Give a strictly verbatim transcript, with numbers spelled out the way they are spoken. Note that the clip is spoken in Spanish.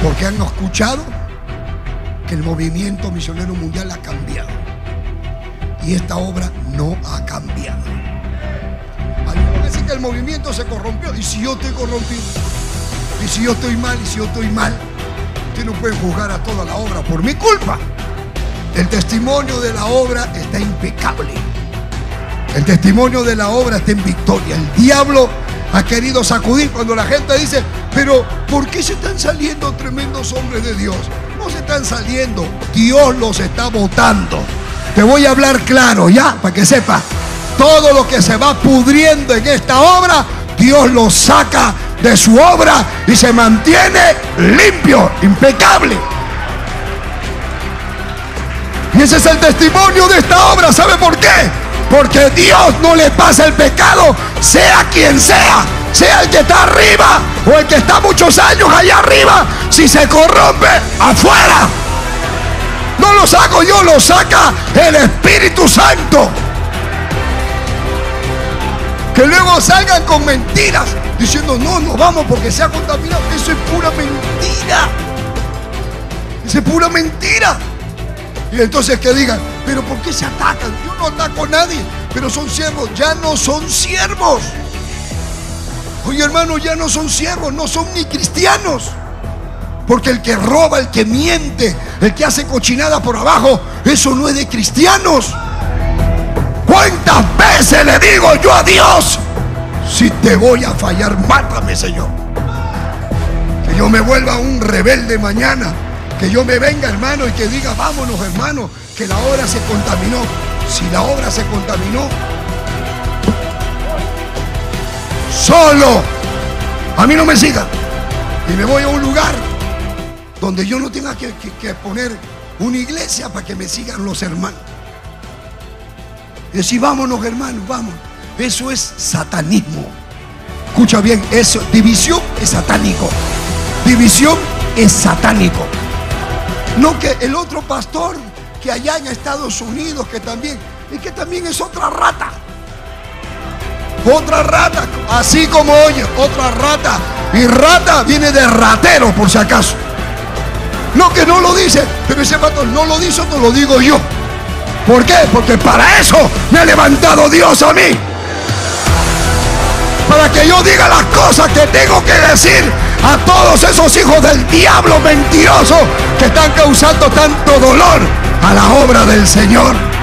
Porque han escuchado que el movimiento misionero mundial ha cambiado. Y esta obra no ha cambiado. Algunos van a decir que el movimiento se corrompió. ¿Y si yo estoy corrompido? ¿Y si yo estoy mal? ¿Y si yo estoy mal? Usted no puede juzgar a toda la obra por mi culpa. El testimonio de la obra está impecable. El testimonio de la obra está en victoria. El diablo ha querido sacudir cuando la gente dice: pero ¿por qué se están saliendo tremendos hombres de Dios? No se están saliendo, Dios los está botando. Te voy a hablar claro ya, para que sepas. Todo lo que se va pudriendo en esta obra, Dios lo saca de su obra y se mantiene limpio, impecable. Y ese es el testimonio de esta obra. ¿Sabe por qué? Porque Dios no le pasa el pecado, sea quien sea, sea el que está arriba o el que está muchos años allá arriba. Si se corrompe, afuera. No lo saco yo, lo saca el Espíritu Santo. Que luego salgan con mentiras diciendo: no, no vamos porque se ha contaminado. Eso es pura mentira. Eso es pura mentira. Y entonces que digan: pero ¿por qué se atacan? Yo no ataco a nadie, pero son siervos. Ya no son siervos. Oye, hermano, ya no son siervos, no son ni cristianos. Porque el que roba, el que miente, el que hace cochinada por abajo, eso no es de cristianos. ¿Cuántas veces le digo yo a Dios: si te voy a fallar, mátame, Señor? Que yo me vuelva un rebelde mañana. Que yo me venga, hermano, y que diga: vámonos, hermano, que la obra se contaminó. Si la obra se contaminó, solo a mí no me siga. Y me voy a un lugar donde yo no tenga que, que, que poner una iglesia para que me sigan los hermanos. Y decir: vámonos, hermanos, vamos. Eso es satanismo. Escucha bien, eso, división es satánico. División es satánico. No que el otro pastor que allá en Estados Unidos, que también, es que también es otra rata. Otra rata, así como oye, otra rata. Y rata viene de ratero, por si acaso. No, que no lo dice, pero ese pastor no lo dice, no lo digo yo. ¿Por qué? Porque para eso me ha levantado Dios a mí. Para que yo diga las cosas que tengo que decir a todos esos hijos del diablo mentiroso que están causando tanto dolor a la obra del Señor.